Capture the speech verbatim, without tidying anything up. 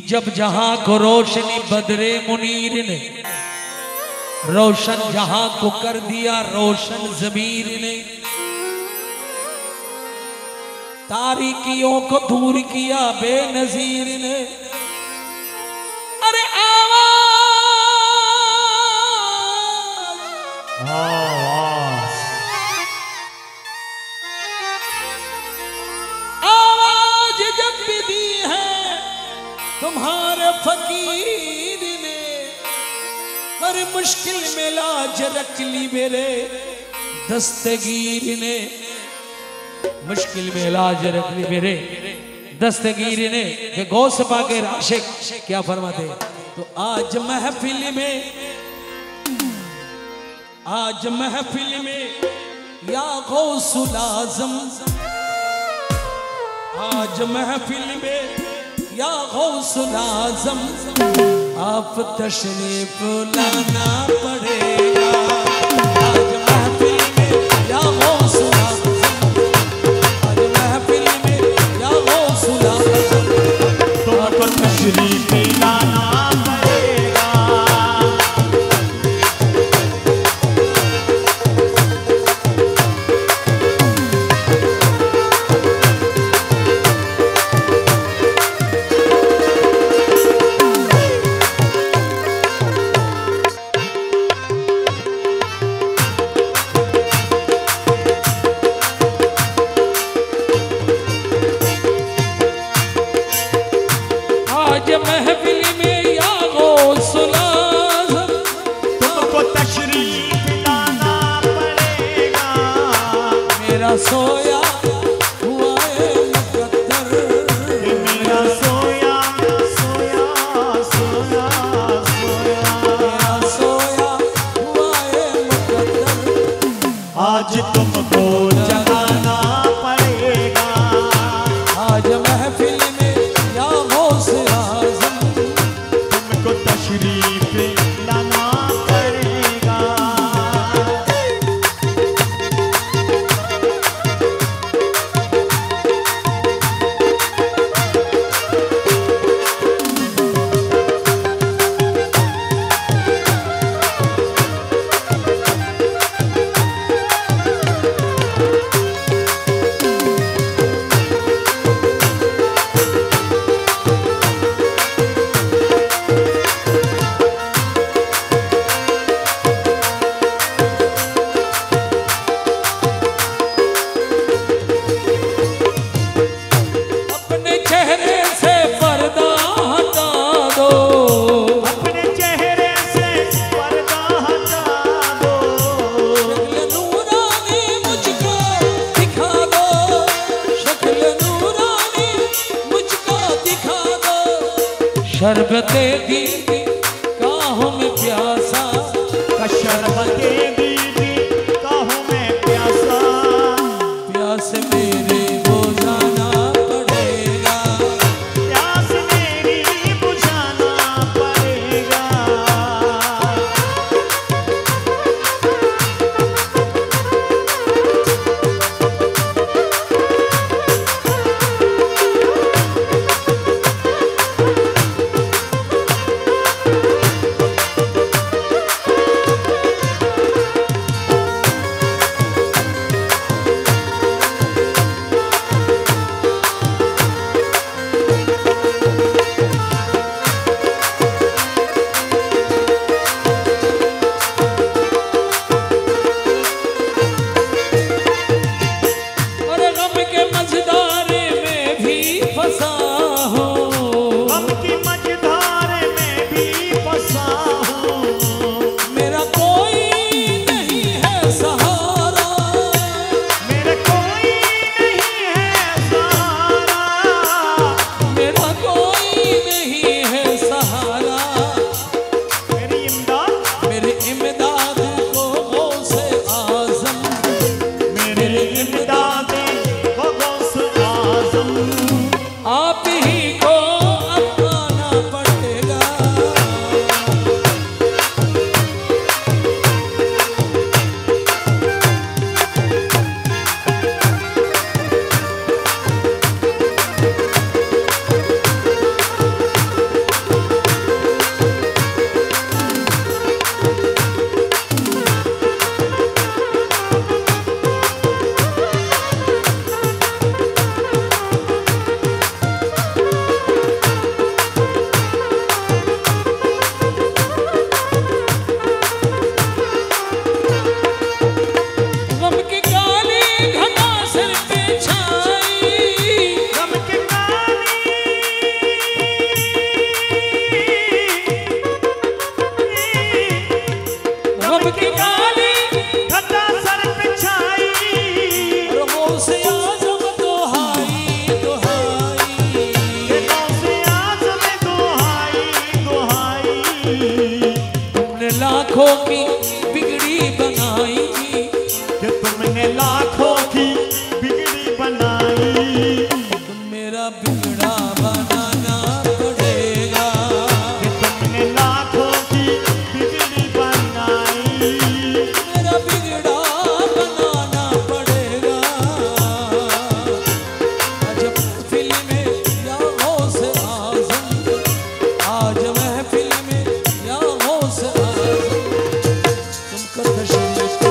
जब जहां को रोशनी बदरे मुनीर ने, रोशन जहां को कर दिया रोशन ज़मीर ने, तारीकियों को दूर किया बेनज़ीर ने। अरे आवाज़ आवाज़ जब भी दी है तुम्हारे फकीर ने, हर मुश्किल में लाज रख ली मेरे दस्तगीर ने, मुश्किल में लाज रख ली मेरे दस्तगीर ने। वे गौस पाके आशिक क्या फरमाते, तो आज महफिल में, आज महफिल में या गौसुल आज़म, आज महफिल में या गौसुल आज़म, आप तशरीफ लाना पड़ेगा। आज महफिल में या गौसुल आज़म, आज महफिल में या गौसुल आज़म, तो आप तशरीफ लाना पड़ेगा। आज महफिल में या गौसुल आज़म, तुमको तशरीफ लाना पड़ेगा। मेरा सोया हुआ है मुकद्दर, मेरा सोया सोया सोया सोया, मेरा सोया हुआ है मुकद्दर, आज तुमको जगाना पड़ेगा। आज महफिल में या गौसुल आज़म, तुमको तशरीफ लाना पड़ेगा। अपने चेहरे से पर्दा हटा दो, अपने चेहरे से पर्दा हटा दो, शक्ल नूरानी मुझको दिखा दो, शक्ल नूरानी मुझको दिखा दो। शरबते दीदी काहों में प्यासा, का शरबते दीदी काहों में प्यासा, प्यास मेरे बुझाना पड़ेगा, प्यास मेरी बुझाना पड़ेगा। तुमको